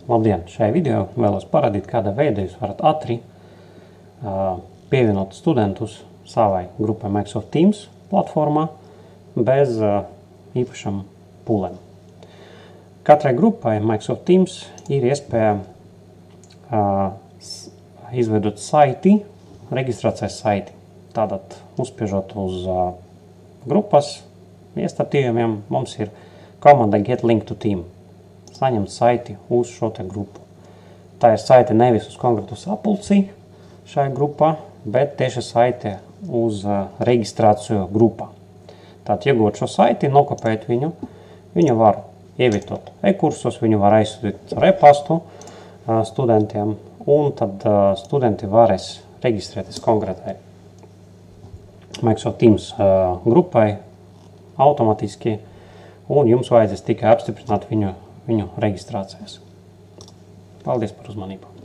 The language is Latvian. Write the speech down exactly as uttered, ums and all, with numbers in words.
Labdien! Šajā video vēlos parādīt, kādā veidā jūs varat ātri uh, pievienot studentus savai grupai Microsoft Teams platformā bez uh, īpašam pūlēm. Katrai grupai Microsoft Teams ir iespēja uh, izveidot saiti, reģistrācijas saiti. Tātad, uzspiežot uz uh, grupas iestatījumiem, mums ir komanda get link to team. Saņemt saiti uz šo te grupu. Tā ir saite nevis uz konkrētu sapulci šai grupā, bet tieši saite uz uh, reģistrāciju grupā. Tātad, iegūt šo saiti, nokopēt viņu, viņu var ievietot e-kursos, viņu var aizsūtīt ar e-pastu uh, studentiem, un tad uh, studenti varēs reģistrēties konkrētai Microsoft Teams uh, grupai automatiski, un jums vajadzēs tikai apstiprināt viņu, viņu reģistrācijas. Paldies par uzmanību!